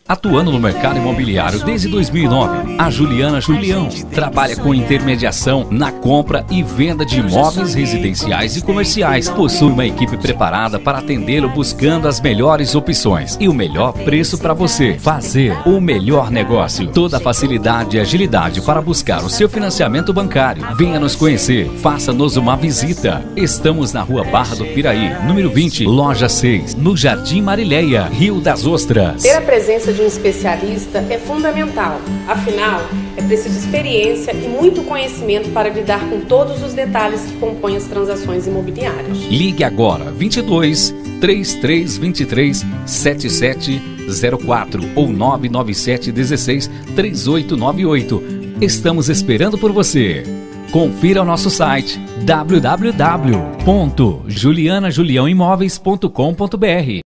Atuando no mercado imobiliário desde 2009, a Juliana Julião trabalha com intermediação na compra e venda de imóveis residenciais e comerciais. Possui uma equipe preparada para atendê-lo buscando as melhores opções e o melhor preço para você fazer o melhor negócio. Toda a facilidade e agilidade para buscar o seu financiamento bancário. Venha nos conhecer, faça-nos uma visita. Estamos na Rua Barra do Piraí, número 20, loja 6, no Jardim Marileia, Rio das Ostras. Ter a presença de um especialista é fundamental, afinal, é preciso experiência e muito conhecimento para lidar com todos os detalhes que compõem as transações imobiliárias. Ligue agora 22 3323 7704 ou 997 16 3898. Estamos esperando por você. Confira o nosso site www.julianajuliaoimóveis.com.br.